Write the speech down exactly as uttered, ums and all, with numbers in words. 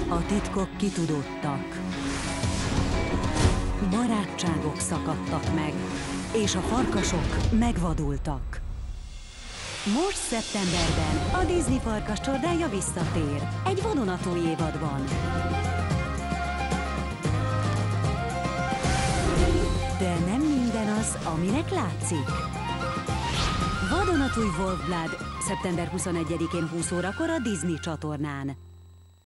A titkok kitudódtak. Barátságok szakadtak meg, és a farkasok megvadultak. Most szeptemberben a Disney Farkas csordája visszatér egy vadonatúj évadban. De nem minden az, aminek látszik. Vadonatúj Wolf Blood szeptember huszonegyedikén húsz órakor a Disney csatornán.